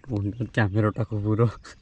Camera को पूरा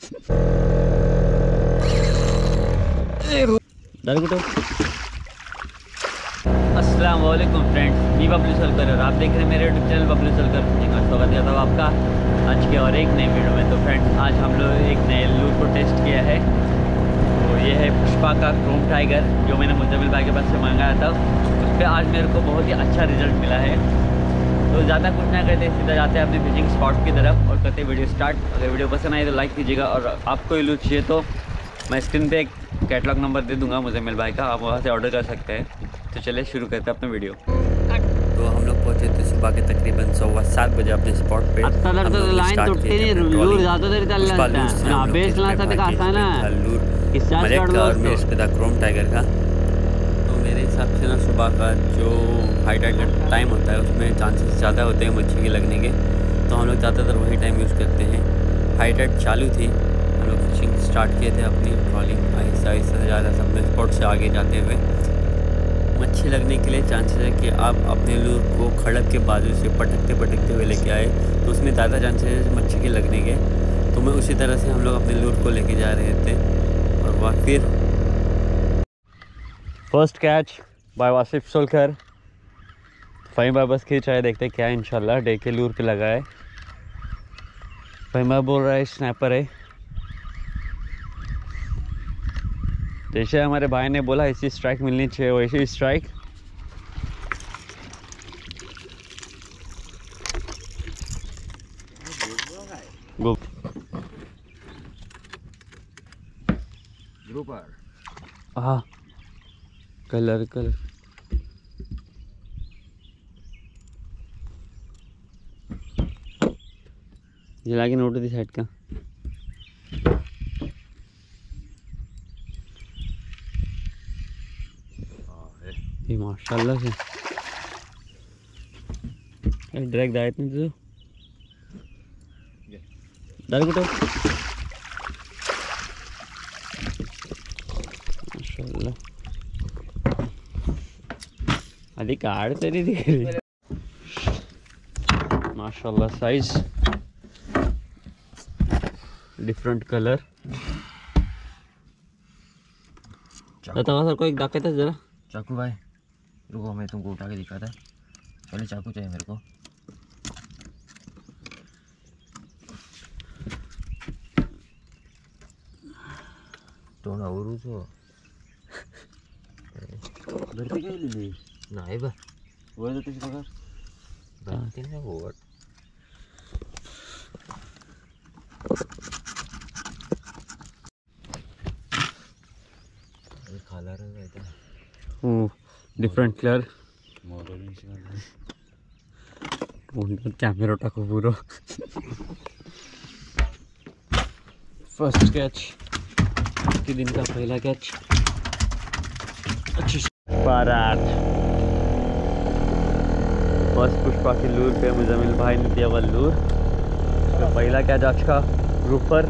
अस्सलाम वालेकुम फ्रेंड्स, मी बबलू सलकर और आप देख रहे हैं मेरे YouTube channel Bablu Salkar fishing का। स्वागत करता हूँ आपका आज के और एक नई वीडियो में। तो फ्रेंड्स, आज हम लोग एक नए लूर को टेस्ट किया है। तो ये है पुष्पा का क्रोम टाइगर, जो मैंने मुजमिल भाई के पास से मंगाया था। उस पर आज मेरे को बहुत ही अच्छा रिजल्ट मिला है। तो ज़्यादा कुछ ना करते सीधा जाते हैं अपने फिशिंग स्पॉट की तरफ और करते वीडियो स्टार्ट। अगर वीडियो पसंद आए तो लाइक कीजिएगा, और आपको ये लूर चाहिए तो मैं स्क्रीन पे एक कैटलॉग नंबर दे दूंगा मुजमिल भाई का, आप वहाँ से ऑर्डर कर सकते हैं। तो चलिए शुरू करते हैं अपना वीडियो। तो हम लोग पहुंचे थे सुबह के तकरीबन 7:15 बजे अपने स्पॉट पे। हम लोग लाइन टूटती नहीं, लूर ज़्यादा देर चल रहा है। बेस ला सकते का आसान है, लूर मलेट का और मेरे पे था क्रोम टाइगर का। तो मेरे हिसाब से ना सुबह का जो हाई टाइड का टाइम होता है उसमें चांसेस ज़्यादा होते हैं मच्छी के लगने के। तो हम लोग ज़्यादातर वही टाइम यूज़ करते हैं। हाई टाइड चालू थी, हम लोग फिशिंग स्टार्ट किए थे अपनी ट्रॉलिंग आहिस्ता आहिस्ता जा रहा था अपने स्पॉट से आगे जाते हुए। मच्छी लगने के लिए चांसेस है कि आप अपने लूर को खड़क के बाजू से पटकते हुए लेके आए तो उसमें ज़्यादा चांसेस है मच्छी के लगने के। तो मैं उसी तरह से हम लोग अपने लूर को लेके जा रहे थे। और वह फिर first catch by Wasif Solkar. भाई मैं बस खींच आए, देखते क्या है। इंशाल्लाह डे के लूर पे लगा है। भाई मैं बोल रहा है स्नैपर है। जैसे हमारे भाई ने बोला ऐसी स्ट्राइक मिलनी चाहिए, वैसी स्ट्राइक। ग्रुपर हाँ, कलर ये लाके नोट दी साइड का। ये माशाल्लाह से डायरेक्ट दायत नहीं तो डायरेक्ट माशाल्लाह अभी कार्ड तेरी दिख रही माशाल्लाह। Size different colour. बताओ सर को एक दाके था जरा। चाकू भाई रुको, मैं तुमको उठा के दिखाता। पहले चाकू चाहिए मेरे को। तो ना उरू तो भरती काय लिहिली नाही बा वर जाते बघा। भरती नाही होत। कलर आहे डिफरेंट कलर। कैमरा टाको पूरा। फर्स्ट कैच के दिन का पहला कैच। अच्छी बारात फर्स्ट पुष्पा की लूर पे मुजमिल भाई ने दिया हुआ लूर। तो पहला कैच आज का ग्रुपर।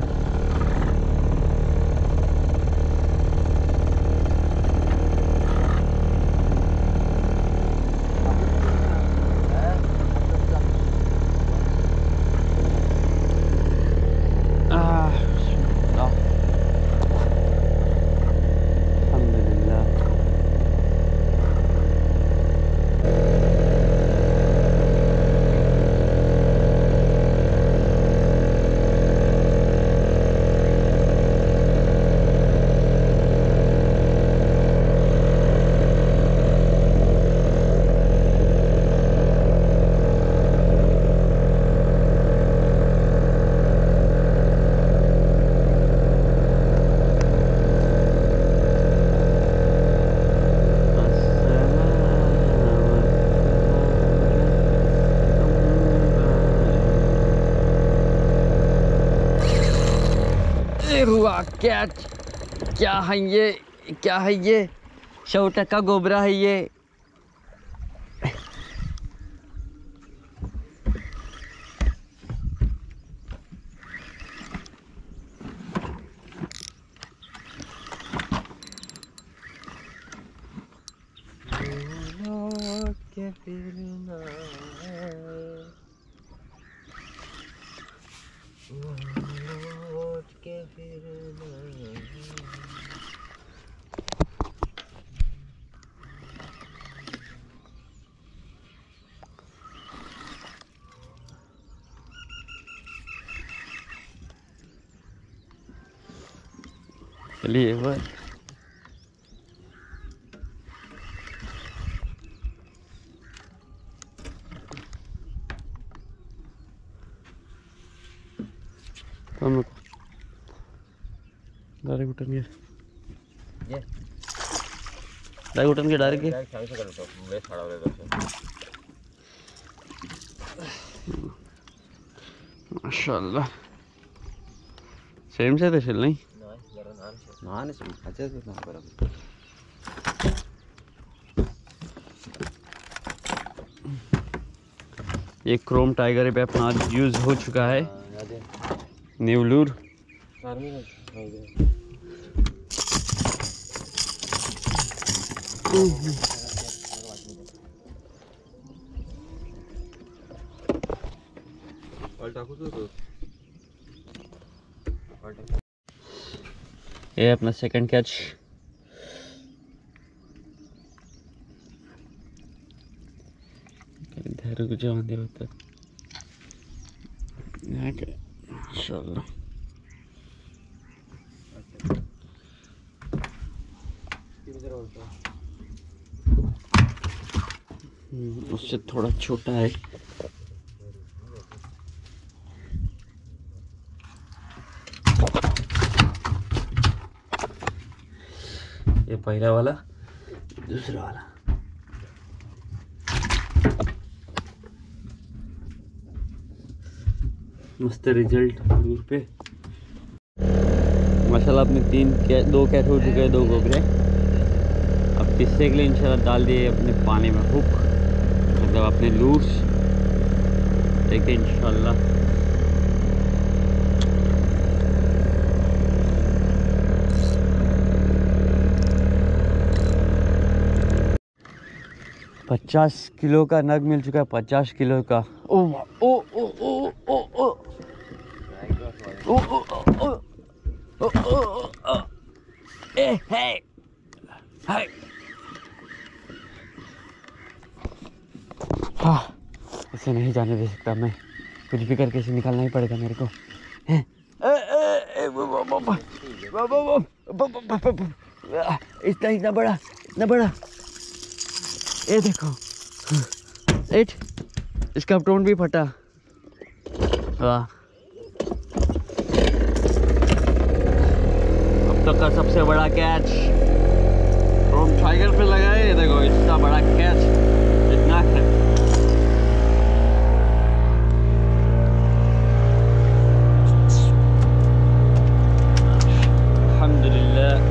हुआ कैच। क्या है ये, क्या है ये? 100% गोबरा है ये। चलिए एक बार डायरेक्ट उठन के डायरेक्ट माशाल्लाह सेम से तो चल नहीं ये क्रोम टाइगर पे अपना यूज हो चुका है न्यू लूर। ये अपना सेकंड कैच। इधर कुछ आंधे होता माशाल्लाह। उससे थोड़ा छोटा है। ये पहला वाला, दूसरा वाला। मस्त रिजल्ट दूर पे माशाल्लाह। अपने दो कैच हो चुके हैं, 2 गोबरे। अब तीसरे के लिए इंशाल्लाह डाल दिए अपने पानी में हुक, मतलब अपने लूर्स। देखिए इंशाल्लाह $50 किलो का नग मिल चुका है, 50 किलो का। ओ ओ ओ ओ ओ ओ ओ ओ ओ ए है हाय। हाँ, इसे नहीं जाने दे सकता मैं, कुछ भी करके इसे निकालना ही पड़ेगा मेरे को। इतना बड़ा, इतना बड़ा। ये देखो इसका टोन भी फटा। वाह, अब तक का सबसे बड़ा कैच क्रोम टाइगर पे लगा है। ये देखो इतना बड़ा कैच, इतना है। अल्हम्दुलिल्लाह।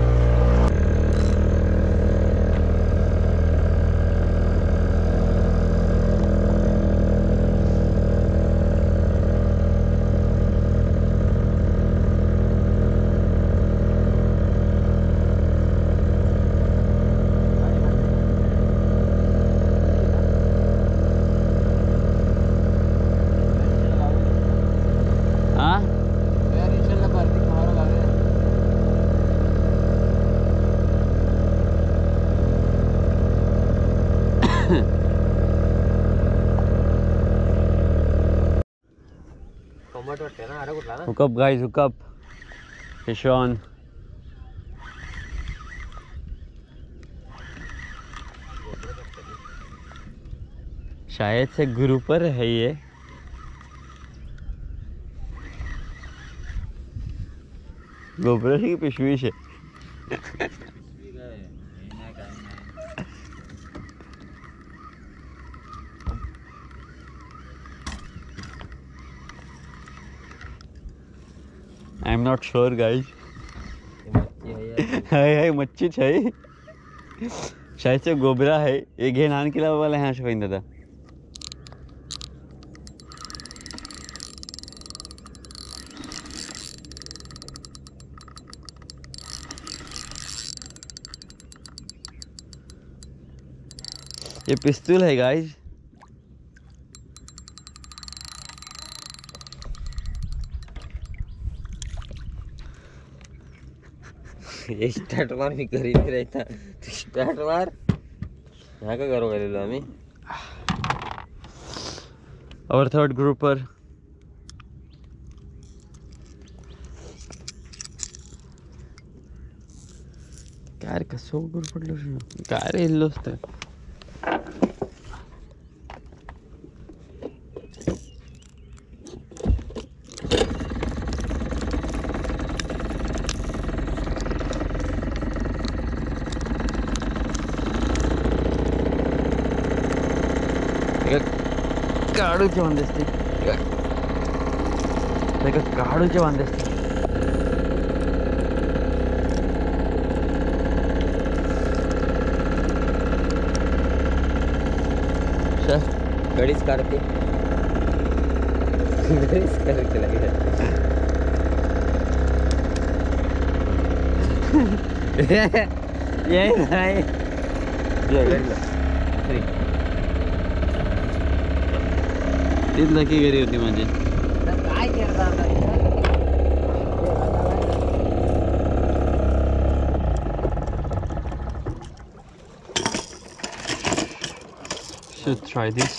Hook up guys, hook up. Fish on. शायद से गुरु पर है ये। गोबर की पिशवीश है। I am not sure guys. है मच्छी है शायद से गोबरा है ये। घेन आने के अलावा वाला यहाँ से दादा। ये पिस्तौल है गाइस। ये स्टार्ट मार मी घरी नाही राहता तू स्टार्ट मार ह्या का करू गेलेलो आम्ही और थर्ड ग्रुपर काय रे कसं उघड पडलं काय रे इल्लो असतं काढूचे बांधेसते काढूचे बांधेसते गडीच काढते गडीच करायचे लागेल ये नाही तीच लकी घरी होती माझी काय करणार should try this.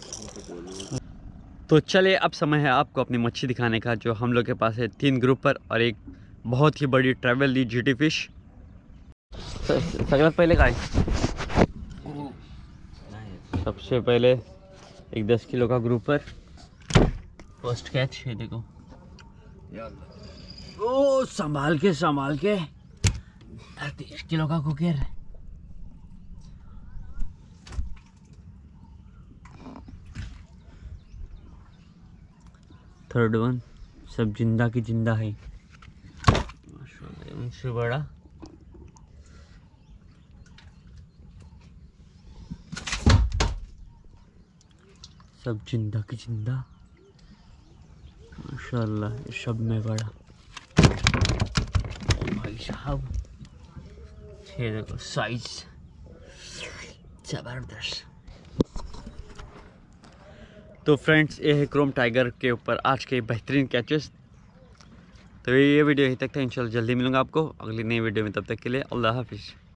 तो चलिए अब समय है आपको अपनी मच्छी दिखाने का जो हम लोग के पास है 3 ग्रुपर और एक बहुत ही बड़ी ट्रैवल दी जीटी फिश सगळ्यात पहिले काय सबसे पहले एक 10 किलो का ग्रुपर फर्स्ट कैच है देखो ओ संभाल के 30 किलो का कुकर थर्ड वन सब जिंदा की जिंदा है माशाल्लाह उनसे बड़ा सब जिंदा की जिंदा माशाल्लाह सब में बड़ा ओ भाई साहब ये देखो साइज जबरदस्त। तो फ्रेंड्स ये है क्रोम टाइगर के ऊपर आज के बेहतरीन कैचेस। तो ये वीडियो यहीं तक था, इंशाल्लाह जल्दी मिलूंगा आपको अगली नई वीडियो में, तब तक के लिए अल्लाह हाफिज़।